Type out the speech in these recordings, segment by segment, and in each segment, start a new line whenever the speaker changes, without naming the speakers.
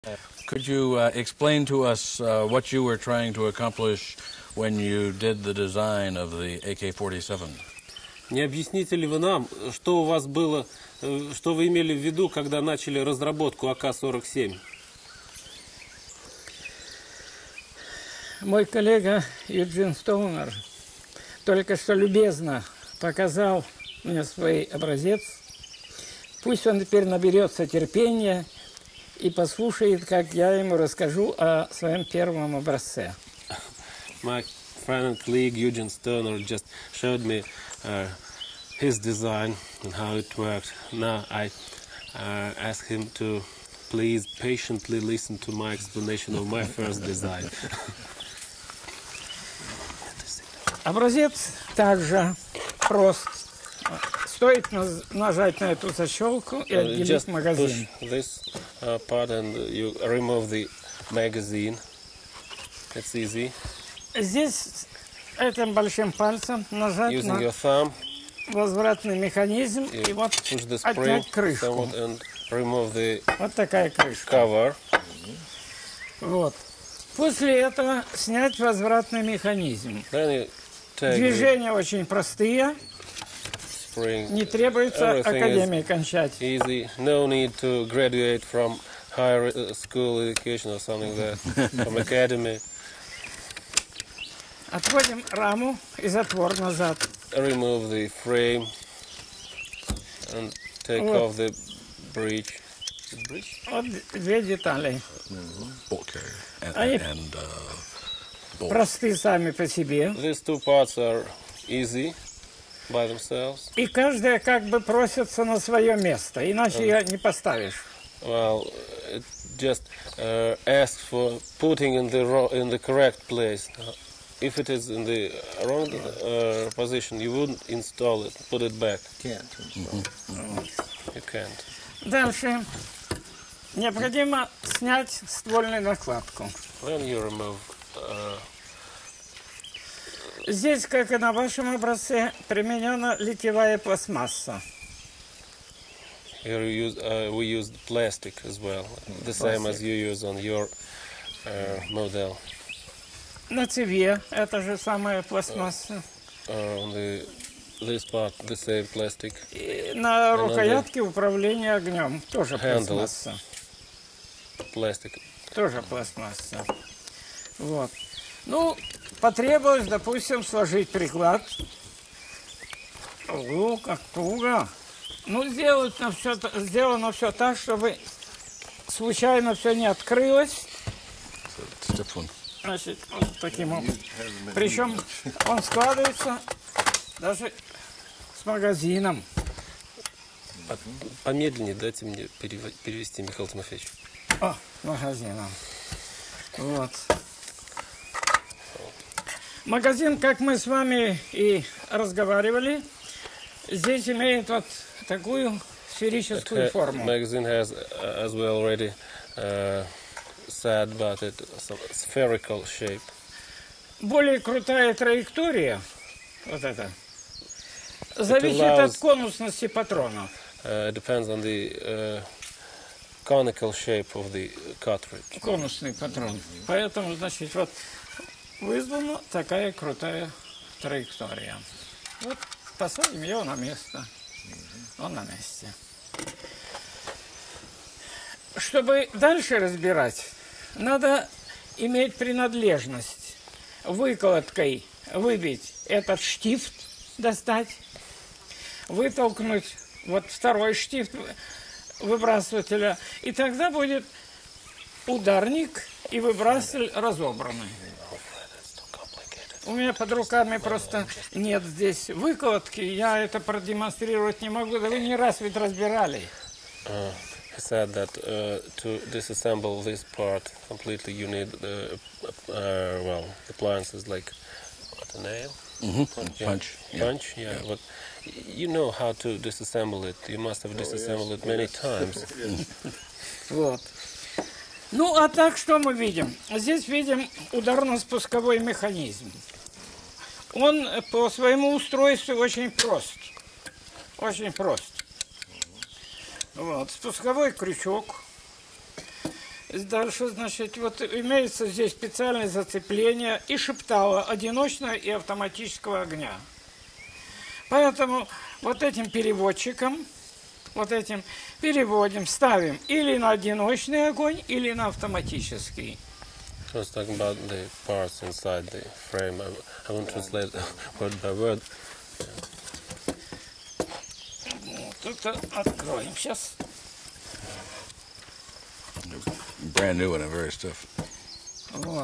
Could you explain to us what you were trying to accomplish when you did the design of the AK-47?
Не объясните ли вы нам, что у вас было, что вы имели в виду, когда начали разработку АК-47?
Мой коллега Юджин Стоунер только что любезно показал мне свой образец. Пусть он теперь наберется терпения и послушает, как я ему расскажу о своем первом образце.
My friend and colleague Eugene Stoner just showed me his design and how it worked. Now I ask him to please patiently listen to my explanation of my first design.
Образец также прост. Стоит нажать на эту защелку и отделить магазин.
Push this part and you remove the magazine. It's easy.
Здесь этим большим пальцем нажать
Using
на
your thumb,
возвратный механизм
you
и вот
push the
отнять
spring
крышку.
somewhat and remove the
Вот такая крышка.
cover.
Вот. После этого снять возвратный механизм.
Then you take the
Движения очень простые,
spring.
не требуется
Everything is
академии кончать.
easy. No need to graduate from higher school education or something like that. From academy.
Отводим раму и затвор назад.
Remove the frame and take
Вот.
off the breech.
Вот две детали.
Okay.
Они
Bolt.
просты сами по себе.
These two parts are easy by themselves.
И каждая как бы просится на свое место, иначе ее не поставишь.
Well, it just asks for putting in the correct place. If it is in the wrong position, you wouldn't install it, put it back.
Can't.
You can't.
Дальше необходимо снять ствольную накладку.
Then you remove.
Здесь, как и на вашем образце, применена литьевая пластмасса.
Here we use plastic as well, the same as you use on your model.
На цевье это же самая пластмасса.
On this part, the same plastic.
И на рукоятке управления огнем тоже
Handle.
пластмасса.
Plastic.
Тоже пластмасса. Вот. Ну, потребовалось, допустим, сложить приклад. Ого, как туго. Ну, сделано все так, чтобы случайно все не открылось.
Step one.
Значит, вот таким образом. Причем он складывается даже с магазином.
Помедленнее дайте мне перевести, Михаил Тимофеевич.
О, с магазином. Вот. Магазин, как мы с вами и разговаривали, здесь имеет вот такую сферическую форму.
Magazine has, as we already said about it, some spherical shape.
Более крутая траектория, вот это, зависит
allows-
от конусности патрона.
It depends on the conical shape of the cartridge.
Конусный патрон. Поэтому, значит, вот вызвана такая крутая траектория. Вот посадим его на место. Он на месте. Чтобы дальше разбирать, надо иметь принадлежность. Выкладкой выбить этот штифт, достать, вытолкнуть вот второй штифт выбрасывателя, и тогда будет ударник и выбрасыватель разобраны. У меня под руками просто нет здесь выкладки, я это продемонстрировать не могу, да вы не раз ведь разбирали.
He said that to disassemble this part completely, you need well, appliances like what, a nail,
Punch. Yeah.
punch. Yeah, but you know how to disassemble it. You must have disassembled it many times.
Вот. Ну, а так что мы видим? Здесь видим ударно-спусковой механизм. Он по своему устройству очень прост. Очень прост. Вот. Спусковой крючок. Дальше, значит, вот имеется здесь специальное зацепление и шептало одиночного и автоматического огня. Поэтому вот этим переводчиком, вот этим переводим, ставим или на одиночный огонь, или на автоматический.
I was talking about the parts inside the frame. I won't translate word by word.
Тут откроем сейчас.
Brand new one and very stiff.
Вот.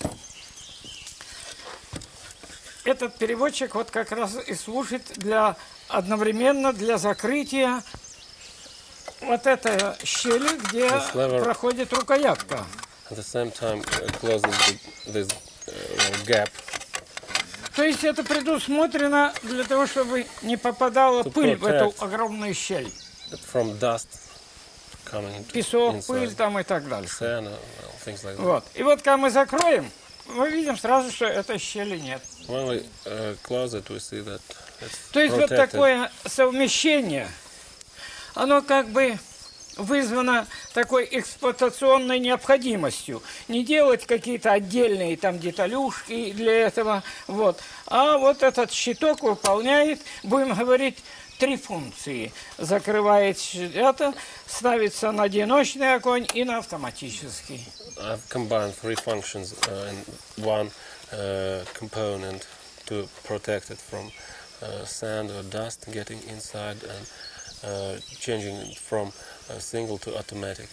Этот переводчик вот как раз и служит одновременно для закрытия вот этой щели, где проходит рукоятка.
At the same time, closes this gap.
То есть это предусмотрено для того, чтобы не попадала пыль в эту огромную щель.
From dust coming into
Песок,
inside.
пыль там и так дальше.
Sand, things like that.
Вот. И вот когда мы закроем, мы видим сразу, что этой щели нет.
When we close it, we see that it's
То есть вот
protected.
такое совмещение, оно как бы вызвано такой эксплуатационной необходимостью. Не делать какие-то отдельные там деталюшки для этого, вот. А вот этот щиток выполняет, будем говорить, 3 функции. Закрывает это, ставится на одиночный огонь и на автоматический.
I've combined 3 functions in one component to protect it from sand or dust getting inside and changing it from single to automatic.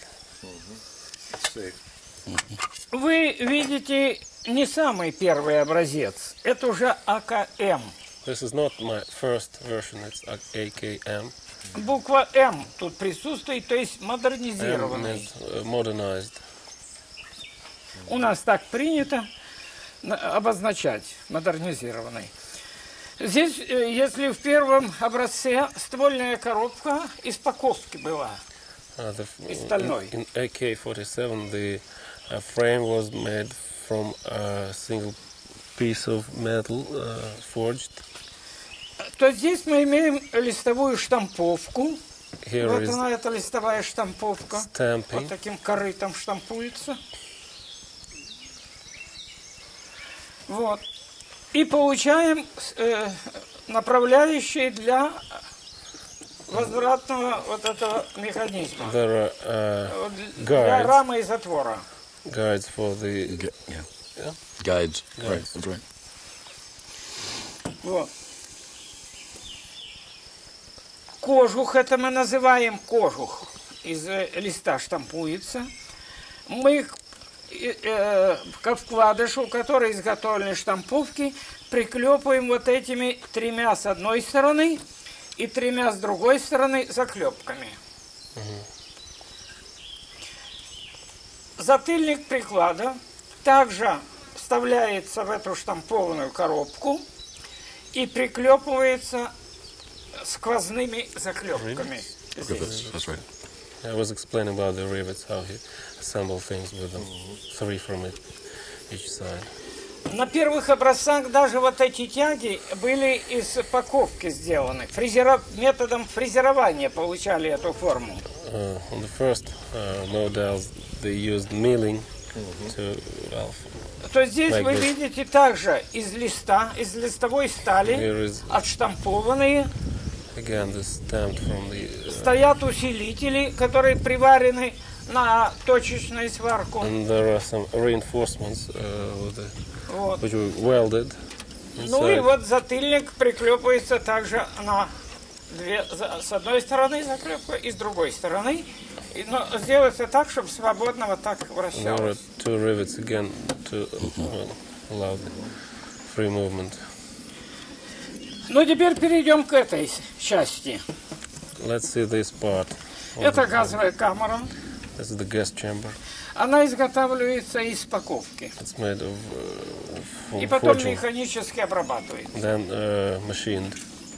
Вы видите не самый первый образец. Это уже АКМ.
This is not my first version, it's AKM.
Буква М тут присутствует, то есть
M
модернизированный.
is modernized.
У нас так принято обозначать модернизированный. Здесь, если в первом образце ствольная коробка из паковки была, из стальной.
In AK-47, the frame was made from a single piece of metal forged.
То здесь мы имеем листовую штамповку.
Here
Вот
is
она, эта листовая штамповка.
stamping.
Вот таким корытом штампуется. Вот. И получаем направляющие для возвратного вот этого механизма.
There are
Для
guides,
рамы и затвора.
guides for the
Guides. Right, that's right.
Вот. Кожух, это мы называем кожух, из листа штампуется. Мы к вкладышу, который изготовлены штамповки, приклепываем вот этими 3 с одной стороны и 3 с другой стороны заклепками. Затыльник приклада также вставляется в эту штампованную коробку и приклепывается сквозными заклепками.
That's right.
I was explaining about the rivets, how he assembled things with them, 3 from each side.
На первых образцах даже вот эти тяги были из паковки сделаны. Методом фрезерования получали эту форму.
On the first models, they used milling to
То здесь
like
вы
this.
видите также из листа, из листовой стали,
Here is
отштампованные,
again this stamped from the
стоят усилители, которые приварены на точечную сварку.
and there are some reinforcements
Вот.
which were welded
Ну и
inside.
вот затыльник приклепывается также на с одной стороны заклепка и с другой стороны. Но сделается так, чтобы свободно вот так
There are
вращалось.
2 rivets again to allow the free movement.
Ну теперь перейдем к этой части.
Let's see this part.
Это газовая камера.
This is the gas chamber.
Она изготавливается из паковки.
It's made of
И
from
потом
forging,
механически обрабатывается.
then machined.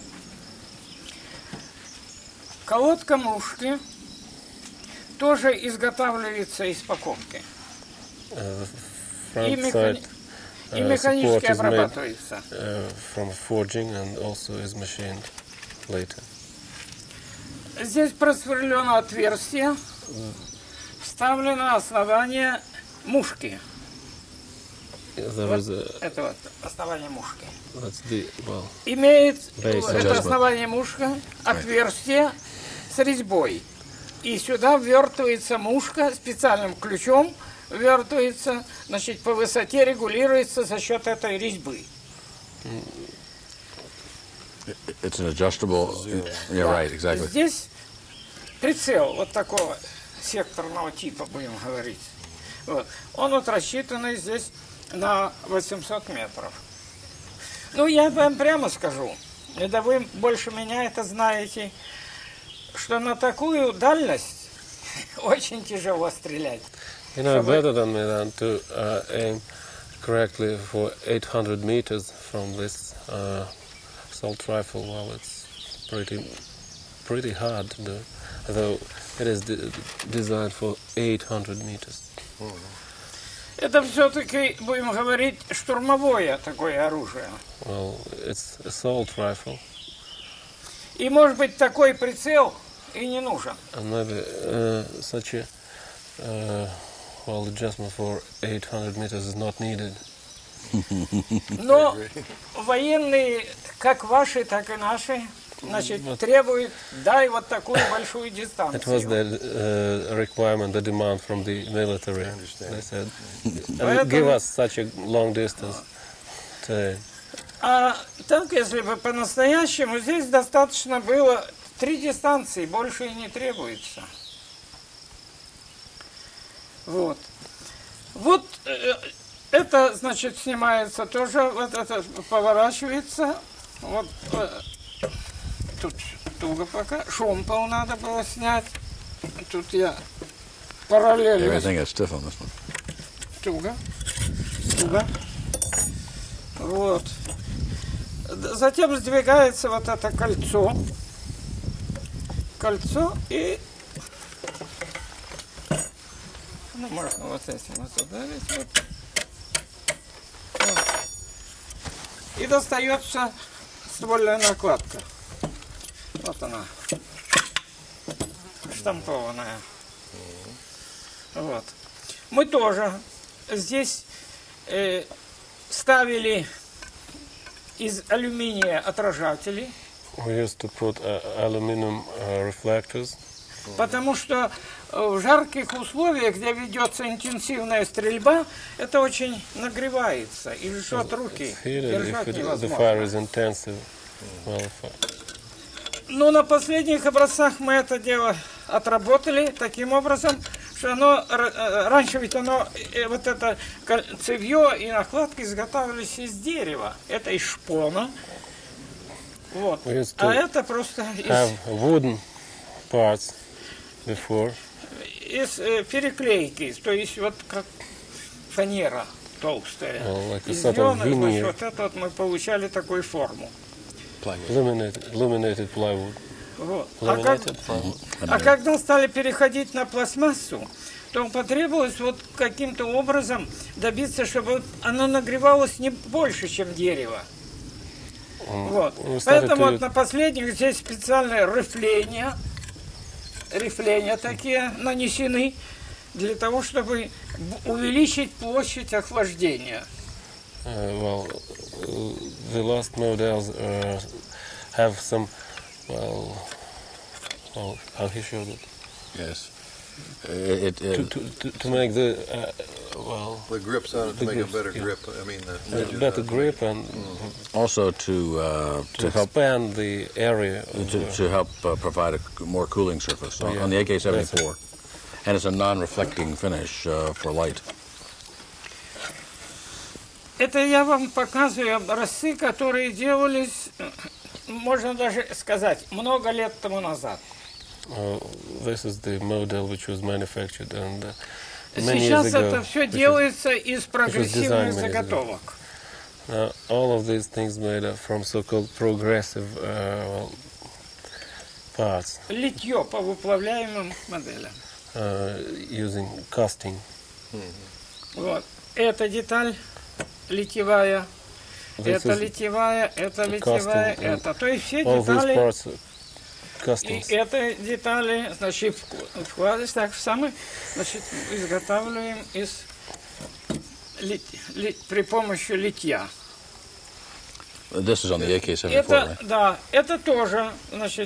Колодка мушки тоже изготавливается из паковки.
The
И,
front side
и
support
механически
is made
обрабатывается.
from forging and also is machined later.
Здесь просверлено отверстие. поставлено основание мушки.
There is a,
Это вот основание мушки.
that's the, well,
Имеет
Base
это
adjustment.
основание мушка, отверстие с резьбой. И сюда ввертывается мушка специальным ключом, ввертывается, значит, по высоте регулируется за счет этой резьбы.
It's an adjustable. Yeah,
Да.
right, exactly.
Здесь прицел вот такого секторного типа, будем говорить. Вот. Он вот рассчитанный здесь на 800 метров. Ну, я вам прямо скажу, и да вы больше меня это знаете, что на такую дальность очень тяжело стрелять.
you know
Чтобы-
better than me than to aim correctly for 800 meters from this assault rifle. Well, it's pretty hard to do, though it is designed for 800 meters.
Это все-таки, будем говорить, штурмовое такое оружие.
Well, it's assault rifle,
И, может быть, такой прицел и не нужен.
and maybe such a well adjustment for 800 meters is not needed.
Но военные, как ваши, так и наши, значит, требуют, дай вот такую большую
It was
дистанцию.
the requirement, the demand from the military. They said,
Поэтому-
give us such a long distance to aim.
А так, если бы по-настоящему, здесь достаточно было 3 дистанции, больше и не требуется. Вот. Вот это, значит, снимается тоже, вот это поворачивается. Вот тут туго пока. Шомпол надо было снять. Тут я параллельно.
Everything is stiff on this one.
Туго. Туго. Вот. Затем сдвигается вот это кольцо. Кольцо и... Ну, можно вот этим вот ударить. Вот. Вот. И достается ствольная накладка. Вот она. Штампованная. Вот. Мы тоже здесь ставили из алюминия отражатели,
We used to put aluminum reflectors
потому что в жарких условиях, где ведется интенсивная стрельба, это очень нагревается и жжет руки.
heated
Держать
if the fire
невозможно.
is intensive. Well,
Но на последних образцах мы это дело отработали таким образом, что оно раньше ведь оно вот это цевье и накладки изготавливались из дерева. Это из шпона. Вот.
We used
А
to
это просто
have wooden parts before.
из переклейки, то есть вот как фанера толстая.
Like a
Из
sort of
неё, значит,
veneer.
вот это вот мы получали такую форму.
Illuminated plywood.
Вот.
Laminated plywood.
А когда стали переходить на пластмассу, то потребовалось вот каким-то образом добиться, чтобы оно нагревалось не больше, чем дерево. Вот.
we started
Поэтому
to-
вот на последних здесь специальные рифления такие нанесены для того, чтобы увеличить площадь охлаждения.
The last models have some, well, how he showed it.
Yes.
To make the,
The grips on it to
The
make a
grips,
better
yeah.
grip. I mean, the ridges
better
on it.
grip and
Also to
to
help
expand the area.
to help provide a more cooling surface on,
yeah.
on the AK-74,
That's
and it's a non-reflecting finish for light.
Это я вам показываю образцы, которые делались, можно даже сказать, много лет тому назад.
This is the model which was manufactured and many years
Сейчас
ago.
это все
which was-
делается из прогрессивных
designed many years ago.
заготовок.
all of these things made from so-called progressive parts,
Литье по выплавляемым моделям.
using casting.
Вот. Эта деталь литьевая,
This
это
is
литьевая, это литьевая,
casting, and
это. То есть все
All these
детали
parts castings.
И это детали, значит, вкладываешь так же самое, значит, изготавливаем при помощи литья.
This is on the AK-74,
Это,
right?
да, это тоже, значит,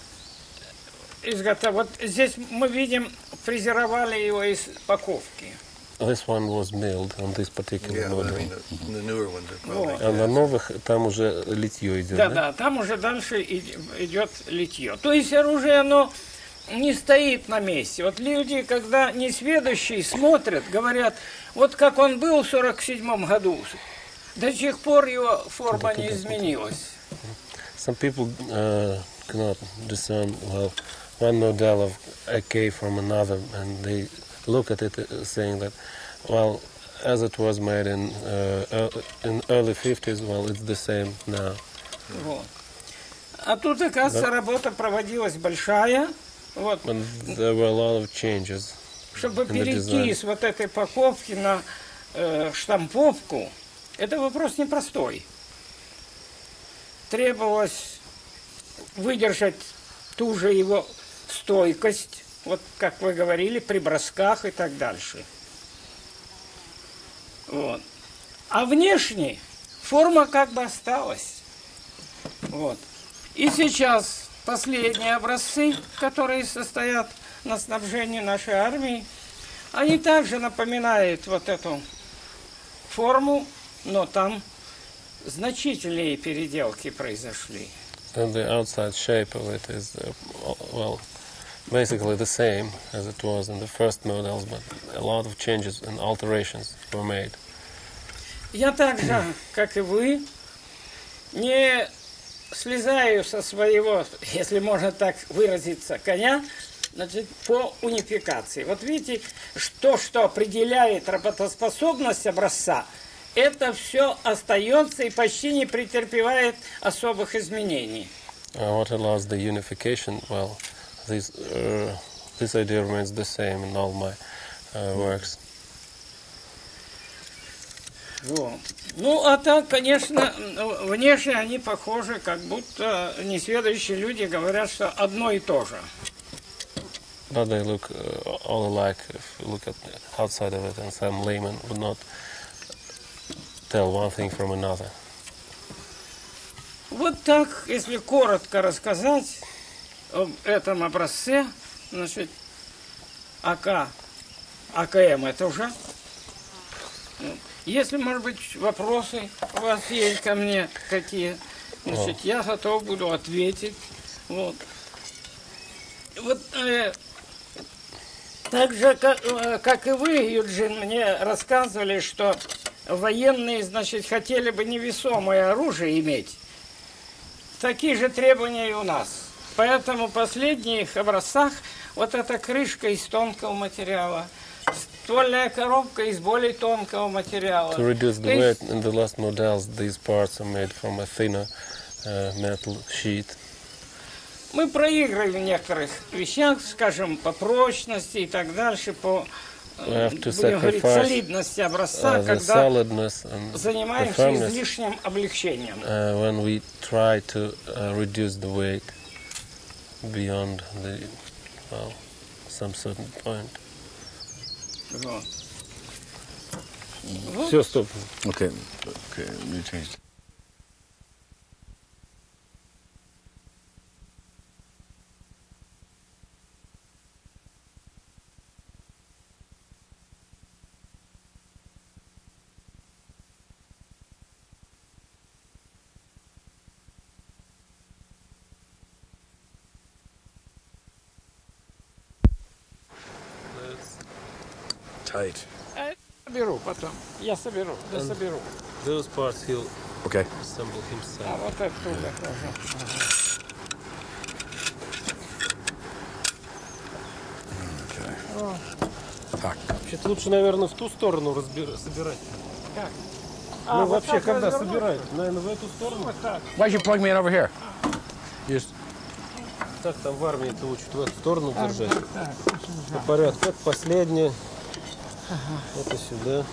вот здесь мы видим, фрезеровали его из упаковки.
This one was milled on this particular
Yeah, but I
model.
mean, the newer ones are probably.
Вот.
А на новых там уже литье идет,
Да,
да?
да, там уже дальше идет литье. То есть оружие, оно не стоит на месте. Вот люди, когда несведущие смотрят, говорят, вот как он был в 1947 году, до сих пор его форма не изменилась.
Some people cannot discern one model of AK from another, and they look at it saying that, well, as it was made in early 50s, well, it's the same now.
Вот. А тут, оказывается, работа проводилась большая, вот,
And there were a lot of changes.
чтобы
in the
перейти
design.
с вот этой упаковки на штамповку. Это вопрос непростой. Требовалось выдержать ту же его стойкость, вот как вы говорили, при бросках и так дальше. Вот. А внешне форма как бы осталась. Вот. И сейчас последние образцы, которые состоят на снабжении нашей армии, они также напоминают вот эту форму, но там значительные переделки произошли.
And the outside shape of it is, well, basically the same as it was in the first models, but a lot of changes and alterations were made.
Я так же, как и вы, не слезаю со своего, если можно так выразиться, коня, значит, по унификации. Вот видите, что определяет работоспособность образца, это все остается и почти не претерпевает особых изменений.
What allows the unification? Well, this idea remains the same in all my works.
Вот. Ну, а так, конечно, внешне они похожи, как будто несведущие люди говорят, что одно и то же.
But they look all alike if you look at the outside of it, and some layman would not tell one thing from another.
Вот так, если коротко рассказать об этом образце, значит, АКМ это уже. Если, может быть, вопросы у вас есть ко мне какие, значит, я готов буду ответить. Вот. Вот так же, как и вы, Юджин, мне рассказывали, что военные, значит, хотели бы невесомое оружие иметь. Такие же требования и у нас. Поэтому в последних образцах вот эта крышка из тонкого материала, ствольная коробка из более тонкого материала.
To reduce the weight in the last models, these parts are made from a thinner metal sheet.
Мы проиграли в некоторых вещах, скажем, по прочности и так дальше, по будем говорить, солидности образца, когда занимаемся излишним облегчением.
When we try to reduce the weight beyond the, well, some certain point.
Вот.
Все, стоп.
Okay, you changed. Tight.
Соберу потом. Я соберу, соберу.
Those parts he'll
Okay.
assemble himself.
А вот оттуда тоже.
Так.
Значит, лучше, наверное, в ту сторону собирать.
Как?
Ну,
вот
вообще,
так
когда
развернуть?
собирают, наверное, в эту сторону.
Вот так.
Why'd you plug me in over here? Just
Так там в армии-то учат в эту сторону держать. По порядку. Это последнее. Это сюда.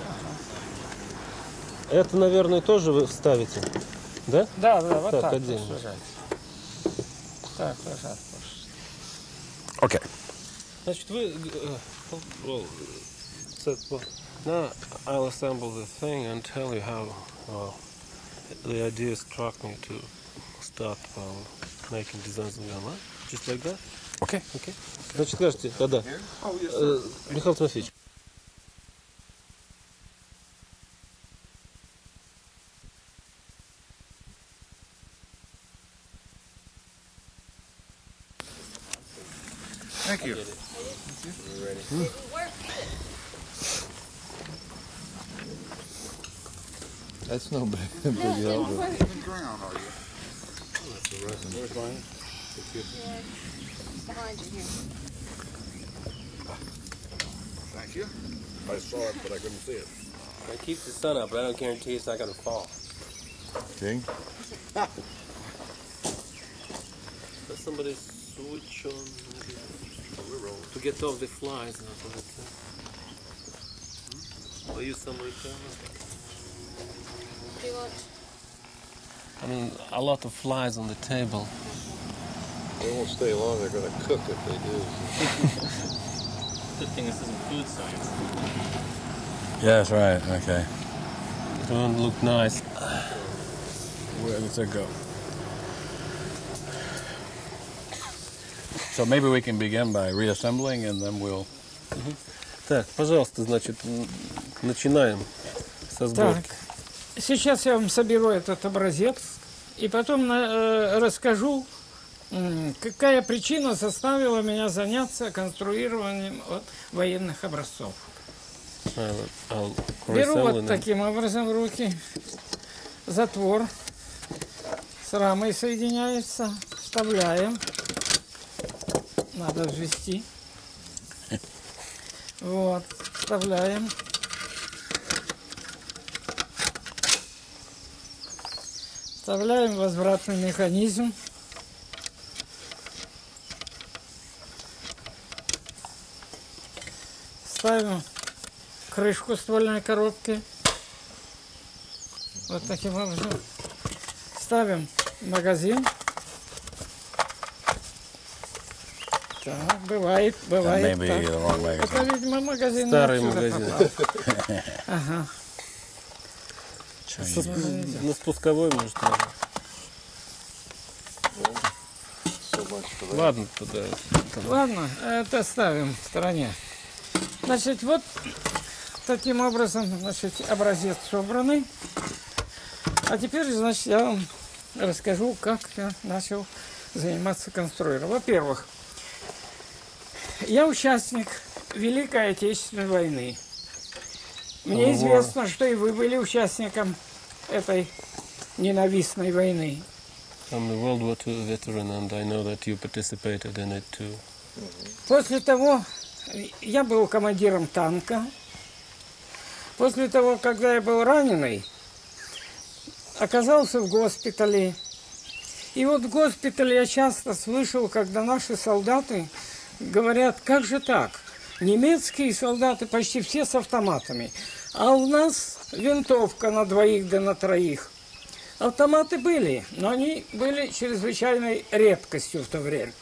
Это, наверное, тоже вы вставите. Да?
Да, вот
Так,
так.
отдельно.
сажать. Так, пожалуйста.
Okay.
Значит, вы... well, now I'll assemble the thing and tell you how the idea struck me to start making designs on Gamma. Just like that?
Okay.
Okay. Значит, скажите, да. Михаил Тимофеевич.
Thank you. That's no big help.
Behind you here.
Thank you. I saw it, but I couldn't see it.
I keep the sun up, but I don't guarantee it's not going to fall.
King?
Does somebody switch on to get off the flies? Or use some return?
Do you want?
I mean, a lot of flies on the table.
They won't stay long. They're going to cook if they do.
Good thing this isn't food science.
Yes, right. Okay.
It won't look nice.
Where does it go? So maybe we can begin by reassembling, and then we'll.
Так, пожалуйста, значит, начинаем со сборки.
Так, сейчас я вам соберу этот образец и потом расскажу, какая причина заставила меня заняться конструированием военных образцов. Беру вот таким образом в руки, затвор с рамой соединяется, вставляем, надо ввести, вот, вставляем, вставляем возвратный механизм, ставим крышку ствольной коробки, вот таким образом, ставим магазин. Так, бывает
Maybe
так.
the wrong way.
Это, видимо, магазин.
Старый
отсюда
магазин.
попал. Ага.
На спусковой, может, можно. Ладно, туда.
Ладно, это ставим в стороне. Значит, вот таким образом, значит, образец собранный. А теперь, значит, я вам расскажу, как я начал заниматься конструированием. Во-первых, я участник Великой Отечественной войны. Мне известно, что и вы были участником этой ненавистной войны.
I'm a World War II veteran, and I know that you participated in it too.
После того, я был командиром танка. После того, когда я был раненый, оказался в госпитале. И вот в госпитале я часто слышал, когда наши солдаты говорят, как же так? Немецкие солдаты почти все с автоматами, а у нас винтовка на двоих да на троих. Автоматы были, но они были чрезвычайной редкостью в то время.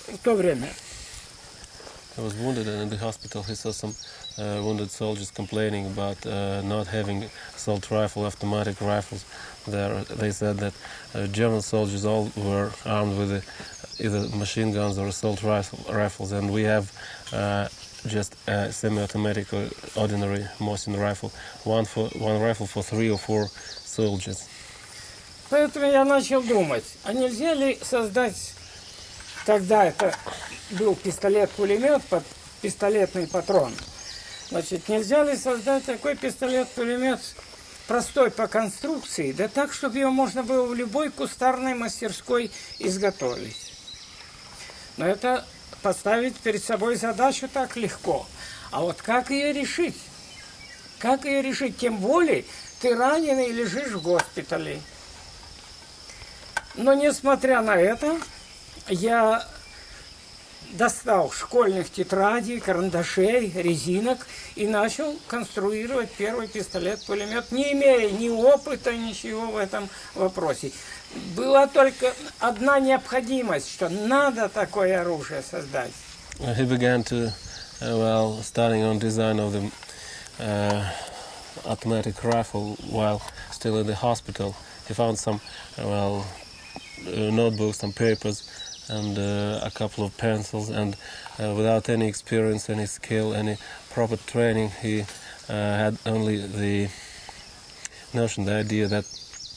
I was wounded, and in the hospital he saw some wounded soldiers complaining about not having assault rifle, automatic rifles. There, they said that German soldiers all were armed with either machine guns or assault rifles, and we have just a semi-automatic or ordinary Mosin rifle, one rifle for 3 or 4 soldiers.
Поэтому я начал думать, а нельзя ли создать, тогда это был пистолет-пулемет, пистолетный патрон, значит, нельзя ли создать такой пистолет-пулемет простой по конструкции, да так, чтобы его можно было в любой кустарной мастерской изготовить. Но это поставить перед собой задачу так легко. А вот как ее решить? Как ее решить? Тем более ты раненый лежишь в госпитале. Но несмотря на это, я достал школьных тетрадей, карандашей, резинок и начал конструировать первый пистолет-пулемет, не имея ни опыта, ничего в этом вопросе. Была только одна необходимость, что надо такое оружие создать.
He began to, starting on design of the automatic rifle while still in the hospital. He found some, notebooks, some papers, and a couple of pencils, and without any experience, any skill, any proper training, he had only the notion, the idea that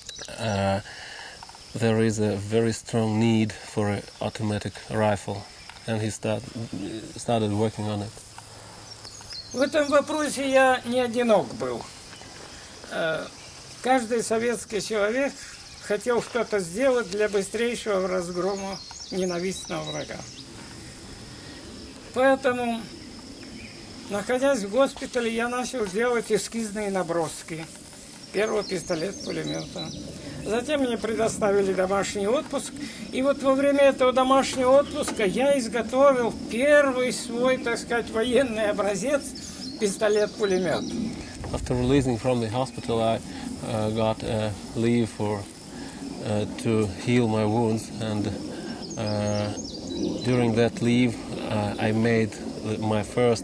there is a very strong need for an automatic rifle, and he started working on it.
В этом вопросе я не одинок был. Каждый советский человек хотел что-то сделать для быстрейшего разгрома ненавистного врага. Поэтому, находясь в госпитале, я начал делать эскизные наброски первого пистолета-пулемета. Затем мне предоставили домашний отпуск, и вот во время этого домашнего отпуска я изготовил первый свой, так сказать, военный образец пистолет-пулемет.
After releasing from the hospital, I got leave to heal my wounds, and during that leave, I made my first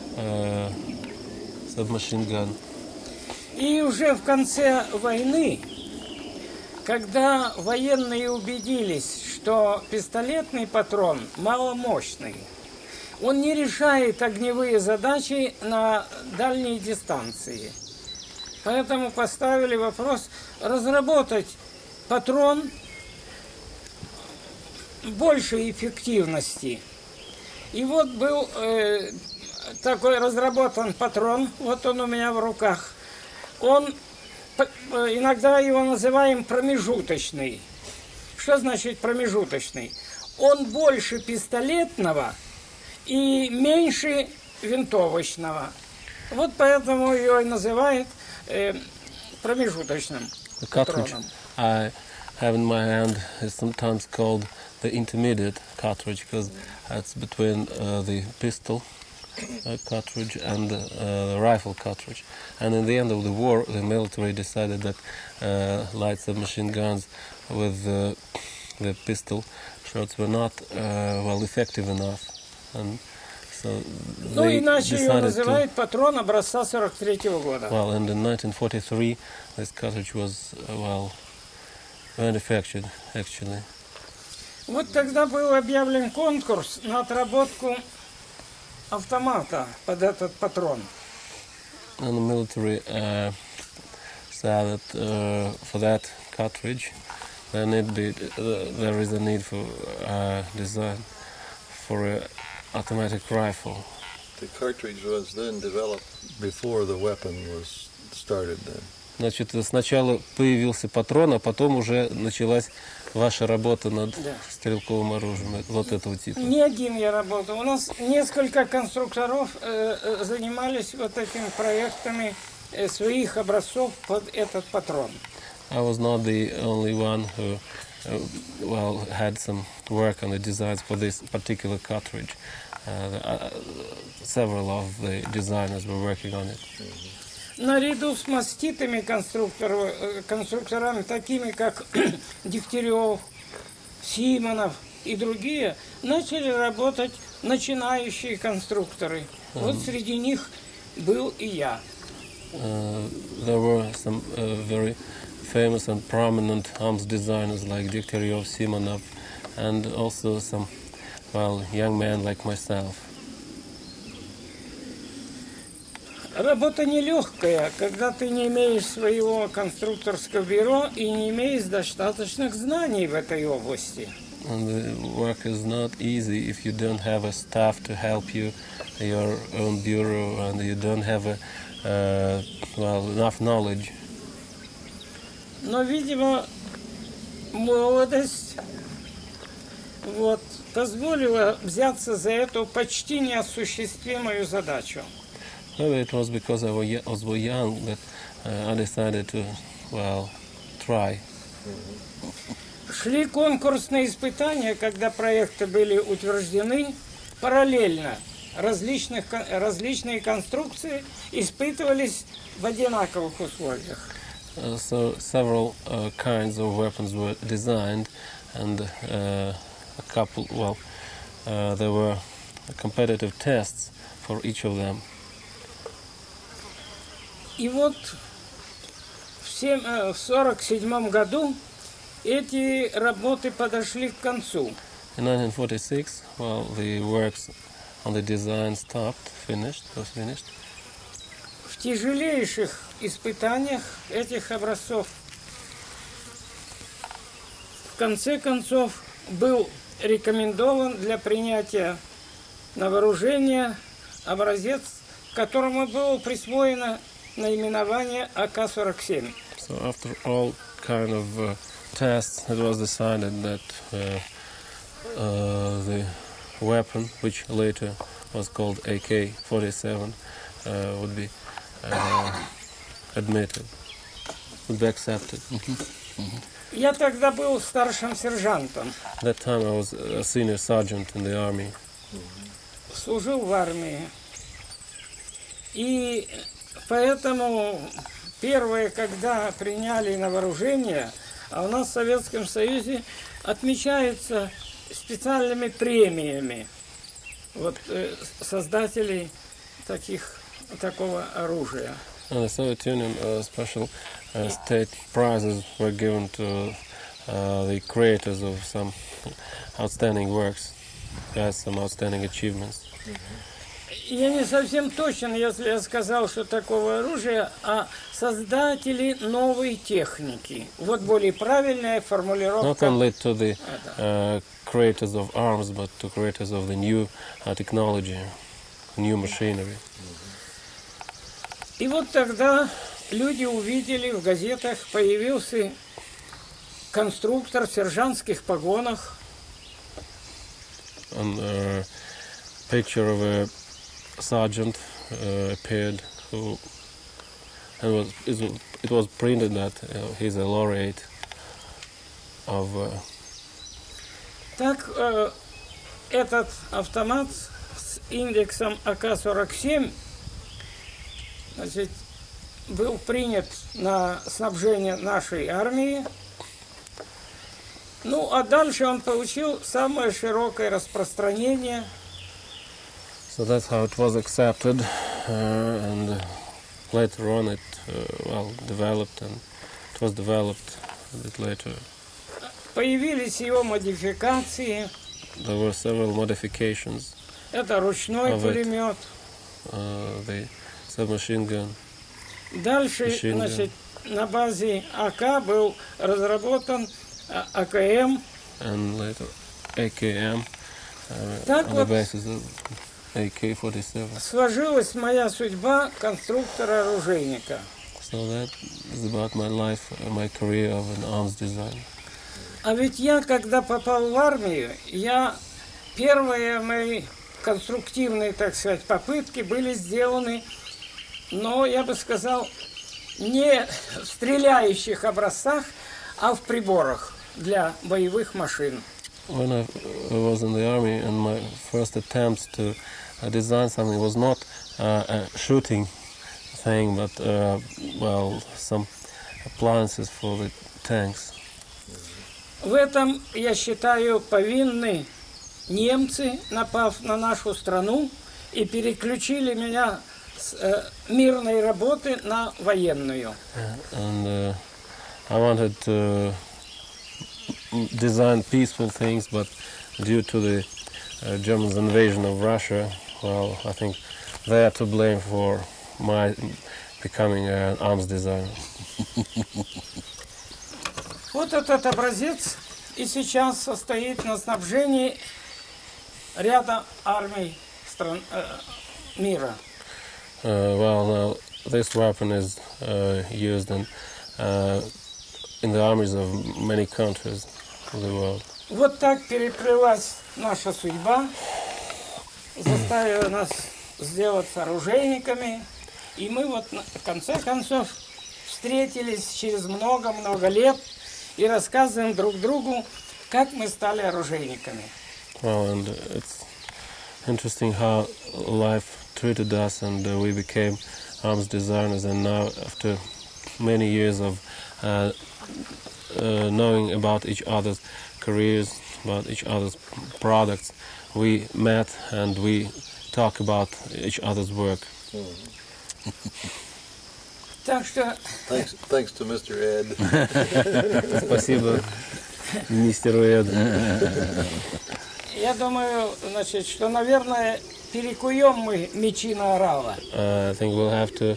submachine gun.
И уже в конце войны, когда военные убедились, что пистолетный патрон маломощный, он не решает огневые задачи на дальней дистанции. Поэтому поставили вопрос разработать патрон большей эффективности. И вот был такой разработан патрон, вот он у меня в руках. Он, иногда его называем промежуточный. Что значит промежуточный? Он больше пистолетного и меньше винтовочного. Вот поэтому его и называют промежуточным патроном.
I have in my hand is sometimes called the intermediate cartridge, because it's between the pistol cartridge and the rifle cartridge. And in the end of the war, the military decided that light submachine guns with the pistol shots were not effective enough, and so they
иначе его
decided
называют патрон образца 43-го года.
Well, and in 1943, this cartridge was manufactured actually.
Вот тогда был объявлен конкурс на отработку автомата под этот патрон.
And the military said that for that cartridge, there is a need for design for an automatic rifle.
The cartridge was then developed before the weapon was started then.
Значит, сначала появился патрон, а потом уже началась ваша работа над стрелковым оружием вот этого типа.
Не один я работал. У нас несколько конструкторов занимались вот этими проектами своих образцов под этот патрон.
I was not the only one who had some work on the designs for this particular cartridge. Several of the designers were working on it.
Наряду с маститыми конструкторами, такими как Дегтярев, Симонов и другие, начали работать начинающие конструкторы. Вот среди них был и я.
There were some very famous and prominent arms designers like Degtyaryov, Simonov, and also some, young men like myself.
Работа нелегкая, когда ты не имеешь своего конструкторского бюро и не имеешь достаточных знаний в этой области.
And the work is not easy if you don't have a staff to help you, your own bureau, and you don't have enough knowledge.
Но, видимо, молодость позволила взяться за эту почти неосуществимую задачу.
Maybe it was because I was young that I decided to, try.
Шли конкурсные испытания, когда проекты были утверждены. параллельно различные конструкции испытывались в одинаковых условиях.
So several kinds of weapons were designed, and a couple, there were competitive tests for each of them.
И вот в 1947 году эти работы подошли к концу.
In 1946, the works on the design was finished.
В тяжелейших испытаниях этих образцов в конце концов был рекомендован для принятия на вооружение образец, которому было присвоено наименование АК-47.
So after all kind of tests, it was decided that the weapon, which later was called AK-47, would be admitted, would be accepted.
Я тогда был старшим сержантом,
At that time, I was a senior sergeant in the army.
служил в армии. И поэтому первое, когда приняли на вооружение, а у нас в Советском Союзе отмечается специальными премиями вот, создателей такого оружия.
In the Soviet Union, special state prizes were given to the creators of some outstanding works, who had some outstanding achievements.
Я не совсем точен, если я сказал, что такого оружия, а создатели новой техники. Вот более правильная формулировка.
Not only to the creators of arms, but to creators of the new technology, new machinery.
И вот тогда люди увидели, в газетах появился конструктор в сержантских погонах.
And a picture of a sergeant appeared, it was printed that he's a laureate of.
Так этот автомат с индексом АК-47, значит, был принят на снабжение нашей армии. Ну, а дальше он получил самое широкое распространение.
So that's how it was accepted, and later on it developed, and it was developed a bit later.
Появились его модификации.
There were several modifications.
Это ручной пулемет.
The submachine gun.
Дальше, значит, на базе АК был разработан АКМ.
And later AKM
Так
on the
вот
basis of AK-47.
сложилась моя судьба конструктора-оружейника.
So that is about my life, my career of an arms designer.
А ведь я, когда попал в армию, первые мои конструктивные, так сказать, попытки были сделаны, но, я бы сказал, не в стреляющих образцах, а в приборах для боевых машин.
When I was in the army, and my first attempts to design something was not a shooting thing, but some appliances for the tanks.
В этом, я считаю, повинны немцы, напав на нашу страну, и переключили меня с мирной работы на военную.
And I wanted to design peaceful things, but due to the Germans' invasion of Russia, I think they are to blame for my becoming an arms designer.
Вот этот образец и сейчас состоит на снабжении ряда армий стран мира.
Now this weapon is used in the armies of many countries of the world.
Вот так переплелась наша судьба, заставила нас сделаться оружейниками, и мы вот в конце концов встретились через много-много лет и рассказываем друг другу, как мы стали оружейниками.
Well, and it's interesting how life treated us, and we became arms designers. And now, after many years of knowing about each other's careers, about each other's products, we met and we talk about each other's work.
Так что
Thanks to Mr. Ed.
Спасибо мистеру Эду.
я думаю, значит, что, наверное, перекуем мы мечи на орала.
I think we'll have to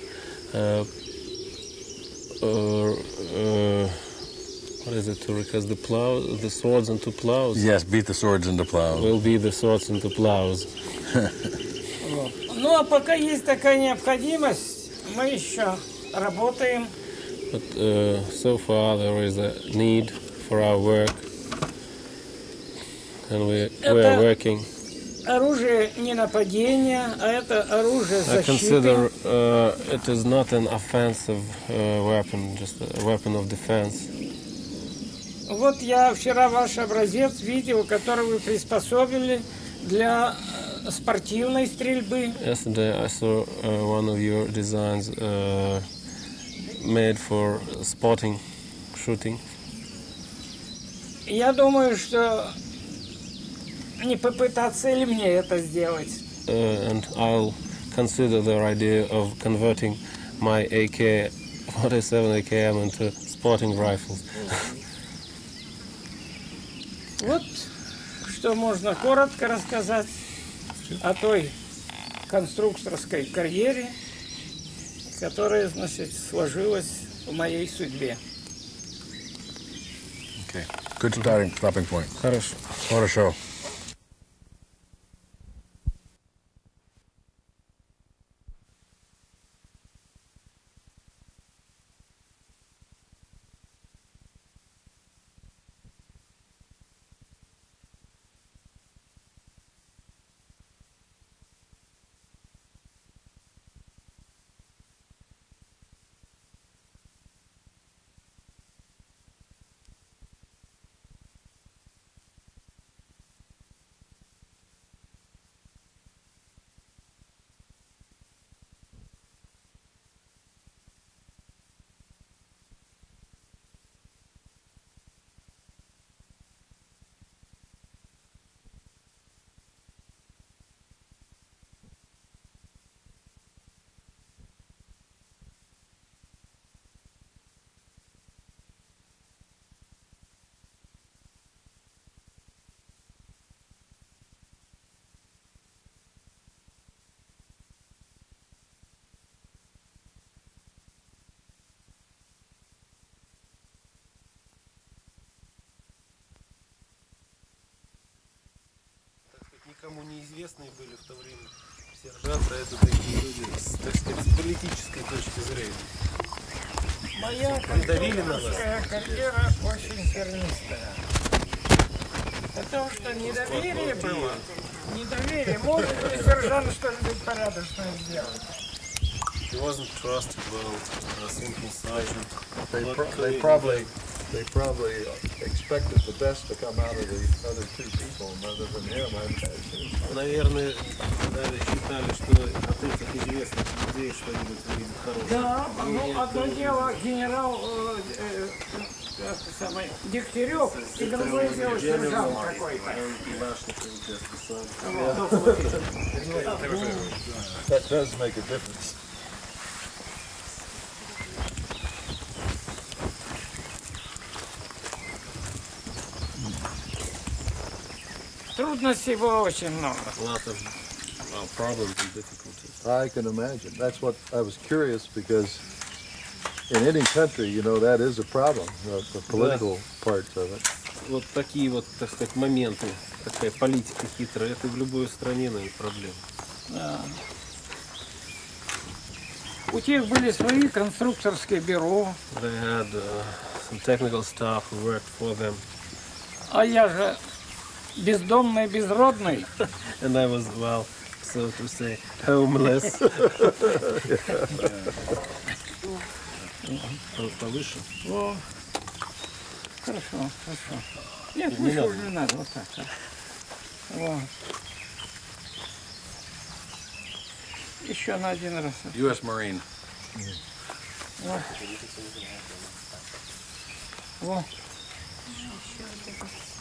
what is it, to recast the swords into plows?
Yes, beat the swords into plows.
We'll beat the swords into plows.
Вот. Ну, а пока есть такая необходимость, мы еще работаем.
But so far there is a need for our work, and we are working.
Оружие не нападения, а это оружие
I
защиты.
consider it is not an offensive weapon, just a weapon of defense.
Вот я вчера ваш образец видел, который вы приспособили для спортивной стрельбы.
Yesterday I saw one of your designs made for sporting shooting.
Я думаю, что не попытаться ли мне это сделать.
And I'll consider the idea of converting my AK-47 AKM into sporting rifles.
Вот что можно коротко рассказать о той конструкторской карьере, которая, значит, сложилась в моей судьбе.
Okay. Good stopping point.
Хорошо.
Хорошо.
Никому неизвестные были в то время сержанты, это такие люди, так сказать, с политической точки зрения.
Моя конструкторская карьера очень тернистая. Потому что недоверие было. Недоверие. Может ли сержант что-нибудь порядочное сделать?
He wasn't trusted well, simple sergeant.
They probably expected the best to come out of the other two people rather than him.
Наверное, считали, что от этих известных людей что-нибудь выйдет хорошее.
Да, ну одно дело генерал Дегтярев, и другое дело сержант какой-то.
That does make a difference.
Трудностей было очень много.
A lot of problems and difficulties.
I can imagine. That's what I was curious, because in any country, you know, that is a problem, the political parts of it.
Вот такие вот, так сказать, моменты, такая политика хитрая, это в любой стране, наверное, проблема.
Да. У тех были свои конструкторские бюро,
They had some technical staff who worked for them,
а я же бездомный, безродный.
and I was, well, so to say, homeless. Повыше.
О, хорошо, хорошо. Нет, выше уже не надо, вот так. Вот. Еще на один раз.
U.S. Marine.
Во.